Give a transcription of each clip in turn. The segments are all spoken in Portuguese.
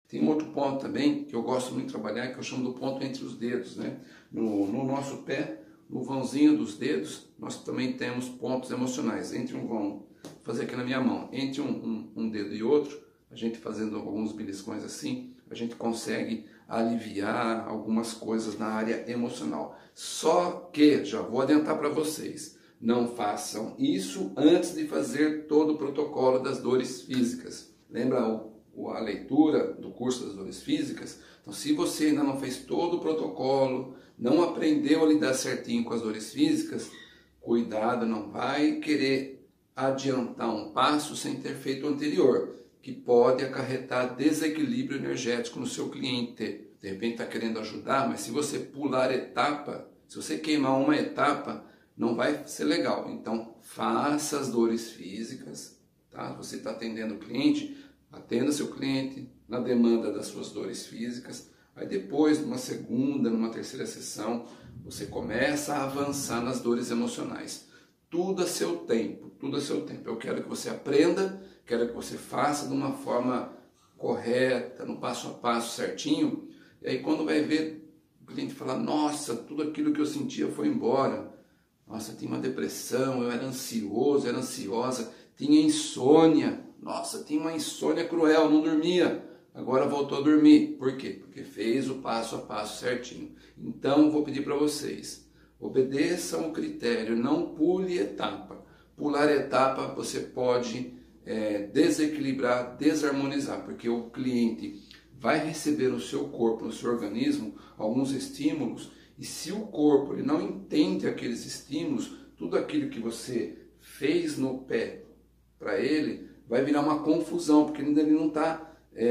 Tem um outro ponto também que eu gosto muito de trabalhar, que eu chamo do ponto entre os dedos, né? No nosso pé, no vãozinho dos dedos, nós também temos pontos emocionais. Entre um vão, fazer aqui na minha mão, entre um dedo e outro, a gente fazendo alguns beliscões assim, a gente consegue aliviar algumas coisas na área emocional. Só que, já vou adiantar para vocês, não façam isso antes de fazer todo o protocolo das dores físicas. Lembra a leitura do curso das dores físicas? Então, se você ainda não fez todo o protocolo, não aprendeu a lidar certinho com as dores físicas, cuidado, não vai querer adiantar um passo sem ter feito o anterior, que pode acarretar desequilíbrio energético no seu cliente. De repente está querendo ajudar, mas se você pular etapa, se você queimar uma etapa, não vai ser legal. Então, faça as dores físicas, tá? Você está atendendo o cliente, atenda seu cliente na demanda das suas dores físicas. Aí depois, numa segunda, numa terceira sessão, você começa a avançar nas dores emocionais. Tudo a seu tempo, tudo a seu tempo. Eu quero que você aprenda, quero que você faça de uma forma correta, no passo a passo certinho. E aí quando vai ver o cliente falar, nossa, tudo aquilo que eu sentia foi embora. Nossa, tinha uma depressão, eu era ansioso, era ansiosa, tinha insônia. Nossa, tinha uma insônia cruel, não dormia. Agora voltou a dormir. Por quê? Porque fez o passo a passo certinho. Então, vou pedir para vocês, obedeçam o critério, não pule etapa. Pular etapa, você pode desequilibrar, desarmonizar, porque o cliente vai receber no seu corpo, no seu organismo, alguns estímulos, e se o corpo ele não entende aqueles estímulos, tudo aquilo que você fez no pé para ele, vai virar uma confusão, porque ainda ele não está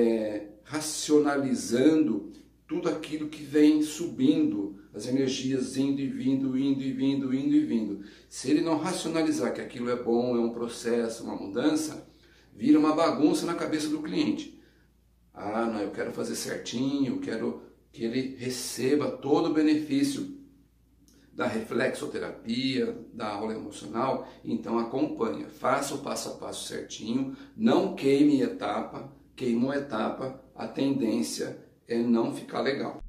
racionalizando tudo aquilo que vem subindo, as energias indo e vindo, indo e vindo, indo e vindo. Se ele não racionalizar que aquilo é bom, é um processo, uma mudança, vira uma bagunça na cabeça do cliente. Ah, não, eu quero fazer certinho, eu quero que ele receba todo o benefício da reflexoterapia, da aula emocional. Então acompanha, faça o passo a passo certinho, não queime etapa, queimou etapa, a tendência é não ficar legal.